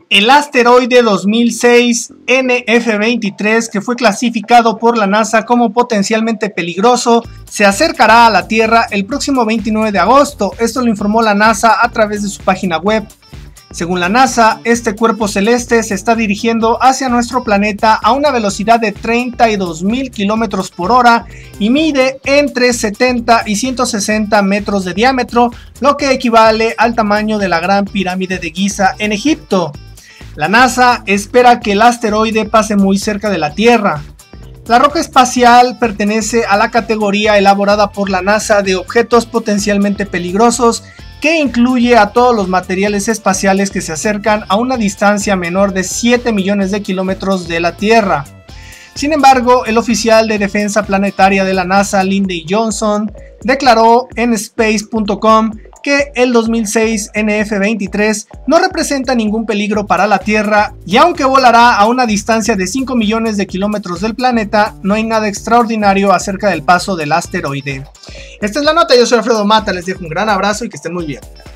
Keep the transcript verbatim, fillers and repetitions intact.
El asteroide dos mil seis N F veintitrés, que fue clasificado por la NASA como potencialmente peligroso, se acercará a la Tierra el próximo veintinueve de agosto. Esto lo informó la NASA a través de su página web. Según la NASA, este cuerpo celeste se está dirigiendo hacia nuestro planeta a una velocidad de treinta y dos mil kilómetros por hora y mide entre setenta y ciento sesenta metros de diámetro, lo que equivale al tamaño de la Gran Pirámide de Giza en Egipto. La NASA espera que el asteroide pase muy cerca de la Tierra. La roca espacial pertenece a la categoría elaborada por la NASA de objetos potencialmente peligrosos, que incluye a todos los materiales espaciales que se acercan a una distancia menor de siete millones de kilómetros de la Tierra. Sin embargo, el oficial de defensa planetaria de la NASA, Lyndon Johnson, declaró en space punto com que el dos mil seis N F veintitrés no representa ningún peligro para la Tierra, y aunque volará a una distancia de cinco millones de kilómetros del planeta, no hay nada extraordinario acerca del paso del asteroide. Esta es la nota, yo soy Alfredo Mata, les dejo un gran abrazo y que estén muy bien.